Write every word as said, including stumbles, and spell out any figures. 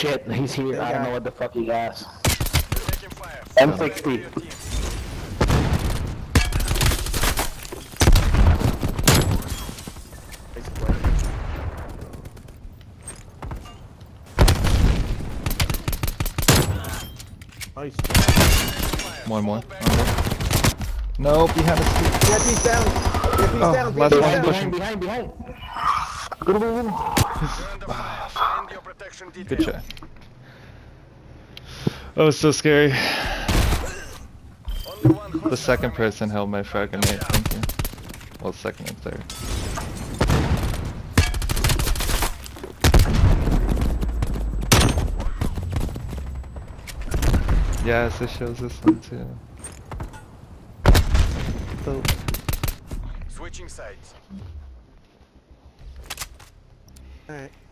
shit, he's here. I don't know what the fuck he has. Taking fire. M sixty. Nice. One more. One more. Nope, behind the street. Yeah, he's down. Yeah, he's Oh, down. last He's one down. pushing. Behind, behind, behind. Good, good, good. Burn the fire. Find your protection Good detail. try. That was so scary. Only one The hostile second remains. person held my frag grenade, thank you. Well, second and third. Yes, it shows this one too. Dope. Switching sides. Alright.